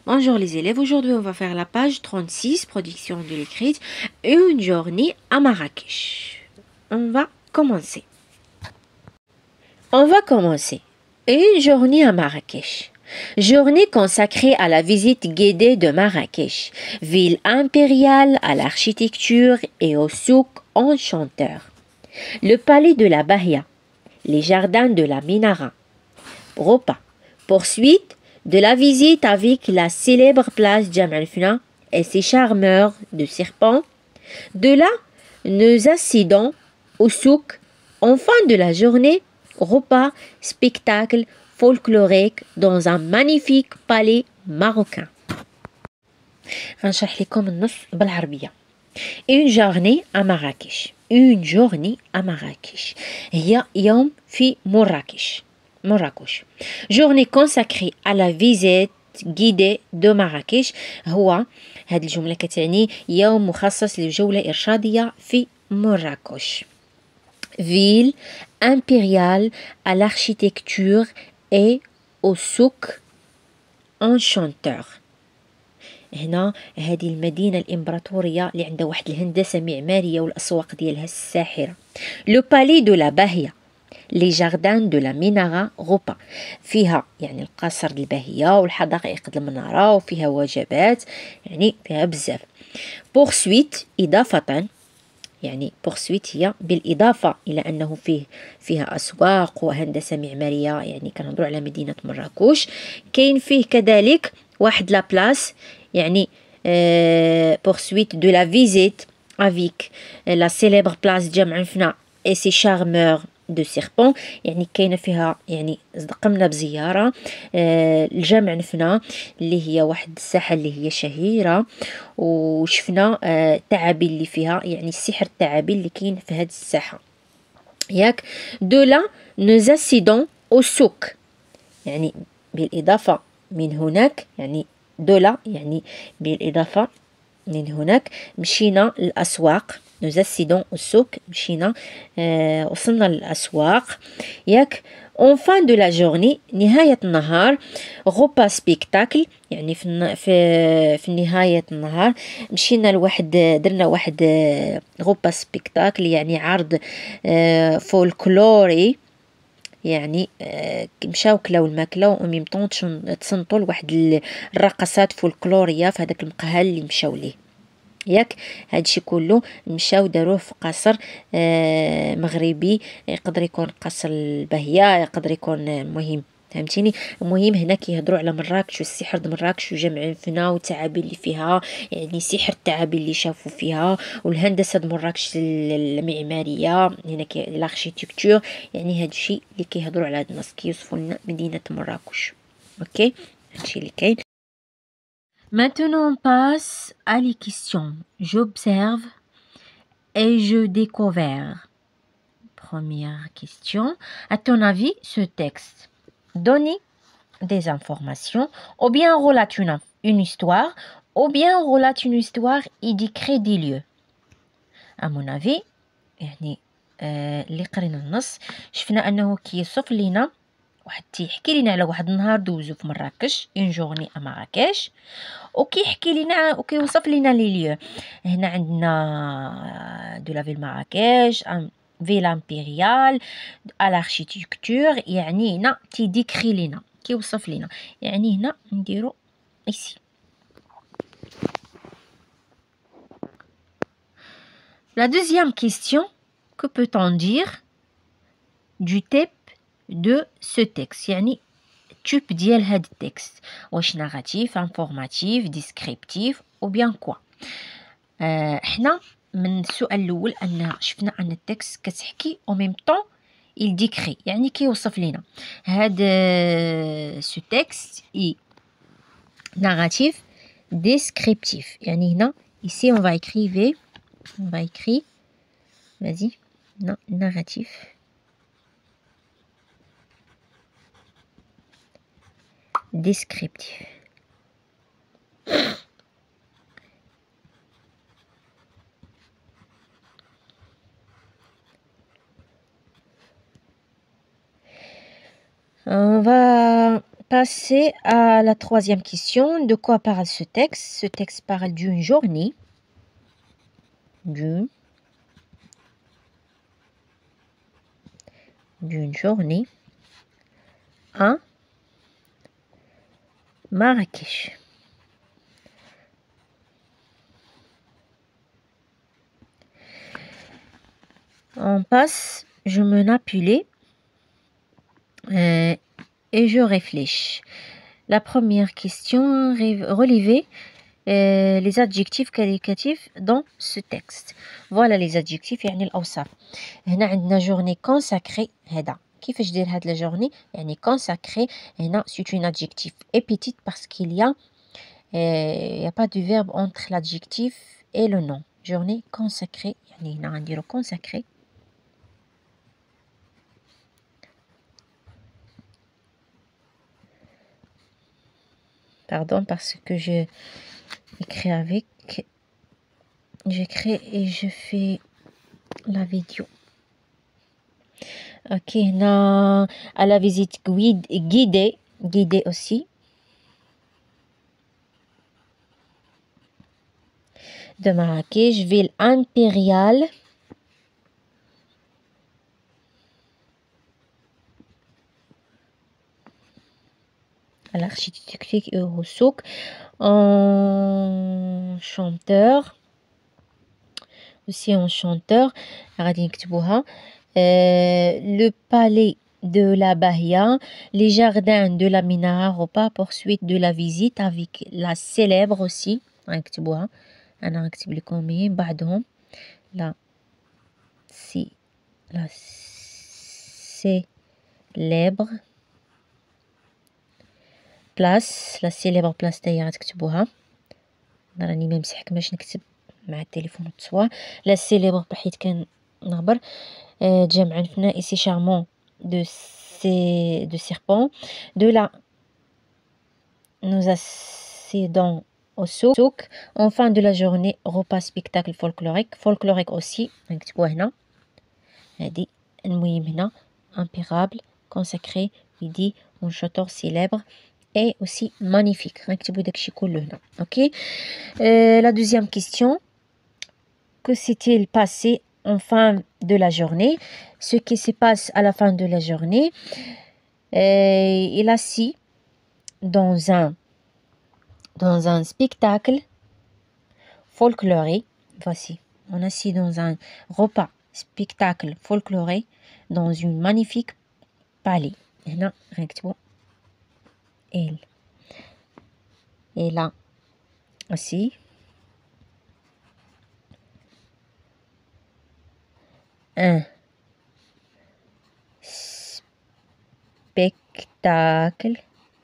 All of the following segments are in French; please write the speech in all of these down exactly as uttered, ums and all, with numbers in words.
Bonjour les élèves, aujourd'hui on va faire la page trente-six, production de l'écrit, une journée à Marrakech. On va commencer. On va commencer. Une journée à Marrakech. Journée consacrée à la visite guidée de Marrakech, ville impériale à l'architecture et au souk enchanteur. Le palais de la Bahia, les jardins de la Minara. Repas. Poursuite de la visite avec la célèbre place Jam el-Fna et ses charmeurs de serpents. De là, nous accédons au souk. En fin de la journée, repas, spectacle folklorique dans un magnifique palais marocain. غنشرح لكم النص بالعربية. Une journée à Marrakech. Une journée à Marrakech. هي يوم في مراكش. مراكش. Journée consacrée à la visite guidée de Marrakech. هو هذه الجملة كتعني يوم مخصص لجولة إرشادية في مراكش. Ville impériale à l'architecture et au souk enchanteur. هنا هذه المدينة الإمبراطورية اللي عندها واحد الهندسة معمارية والأسواق ديالها الساحرة. Le palais de la Bahia. Les jardins de la Minara غوبا. فيها يعني القصر الباهية والحدائق المنارة وفيها وجبات يعني فيها بزاف. Poursuite إضافة يعني poursuite هي بالإضافة إلى أنه فيه فيها أسواق وهندسة معمارية يعني كنهضروا على مدينة مراكش. كاين فيه كذلك واحد لا بلاس يعني euh, poursuite de la visite avec la célèbre place Jam el-Fna et ses charmeurs de serpents يعني كاينه فيها يعني قمنا بزياره آه الجامع الفنا اللي هي واحد الساحه اللي هي شهيره وشفنا آه التعابين اللي فيها يعني السحر التعابين اللي كاين في هذه الساحه ياك. دو لا nous accédons au souk يعني بالاضافه من هناك يعني دولا يعني بالاضافه من هناك مشينا للاسواق. nous accédons au souk مشينا آه وصلنا للأسواق ياك. en fin de la journée نهاية النهار repas spectacle يعني في في في نهاية النهار مشينا لواحد درنا واحد repas spectacle يعني عرض آه فولكلوري يعني آه مشاو كلاو الماكله وميمطون تصنتوا لواحد الرقصات فولكلوريه في هذاك المقهى اللي مشاو ليه ياك. هادشي كله مشاو داروه في قصر آه مغربي يقدر يكون قصر الباهيه يقدر يكون المهم فهمتيني. المهم هنا كيهضروا على مراكش والسحر د مراكش وجمع الفنا والتعابين اللي فيها يعني سحر التعابين اللي شافوا فيها والهندسه د مراكش المعماريه هنا الاركتيكتور يعني هادشي اللي كيهضروا على هاد النص كيوصفوا لنا مدينه مراكش. اوكي هادشي اللي كاين. Maintenant, on passe à les questions. J'observe et je découvre. Première question. À ton avis, ce texte donne des informations ou bien relate une, une histoire ou bien relate une histoire et décrit des lieux. À mon avis, يعني اللي قرينا النص شفنا أنه كيوصف لنا واحد تيحكي لنا على واحد النهار دوزو في مراكش اون جورني ا مراكش وكيحكي لنا وكيوصف لنا لي ليو. هنا عندنا دو لا فيل مراكش فيل امبيريال ا لاركتيكتور يعني هنا تيديكري لنا كيوصف لنا يعني هنا نديرو ici. La deuxième question, que peut-on dire du type de ce texte يعني type ديال هاد التكست واش ناراتيف انفورماتيف ديسكريبتيف او بيان كوا. آه حنا من السؤال الاول ان شفنا ان التكست كتحكي او ميم طون il décrit يعني كيوصف لينا هاد سو تكست اي ناراتيف ديسكريبتيف يعني هنا ici on va écrire on va écrire vas-y non narratif descriptif. On va passer à la troisième question. De quoi parle ce texte? Ce texte parle d'une journée. D'une d'une journée à Marrakech. On passe, je me napulais euh, et je réfléchis. La première question, relevez euh, les adjectifs qualificatifs dans ce texte. Voilà les adjectifs, يعني الأوصاف. هنا عندنا journée consacrée. هذا كيفاش دير هاد la journée يعني consacrée. هنا c'est une adjectif épithète parce qu'il y a il n'y a pas de verbe entre l'adjectif et le nom. Journée consacrée يعني هنا غنديرو consacrée. Pardon parce que je écris avec, j'écris et je fais la vidéo. Ok, هنا à la visite guidée, guidée aussi. De Marrakech, ville impériale. À l'architecture et au souk. En chanteur. Aussi en chanteur. غادي نكتبوها. Le palais de la Bahia, les jardins de la Minara Repas, poursuite de la visite avec la célèbre aussi. غنكتبوها. أنا غنكتب لكم مين بعدهم. La si la célèbre place, la célèbre place تاهي غتكتبوها. أنا راني ما مسحك باش نكتب مع التليفون التصوير. La célèbre بحيث كنغبر. تجمع عندنا ici charmant de ces de serpents. De la nous accédons au souk. En fin de la journée repas spectacle folklorique. Folklorique aussi نكتبوه هنا. هادي المهم هنا impérable consacré midi un chanteur célèbre et aussi magnifique. نكتبو داكشي كله هنا. OK. Euh, la deuxième question. Que s'est-il passé en fin de la journée? Ce qui se passe à la fin de la journée. Euh, il assis dans un dans un spectacle folklorique. Voici, on assis dans un repas spectacle folklorique dans une magnifique palais. هنا غنكتبو elle. Et là aussi un spectacle.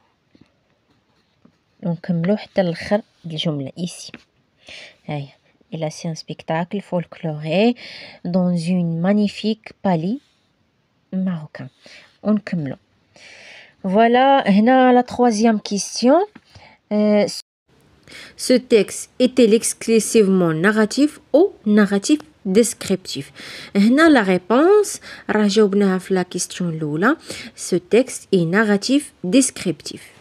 ونكملو حتى الاخر الجمله ici. هاي il a c'est un spectacle folklorique dans une magnifique palais marocain. ونكملو. Voilà, هنا la troisième question. Euh, ce texte est-il exclusivement narratif ou narratif descriptif? هنا la réponse راه جاوبناها في la question الأولى. Ce texte est narratif descriptif.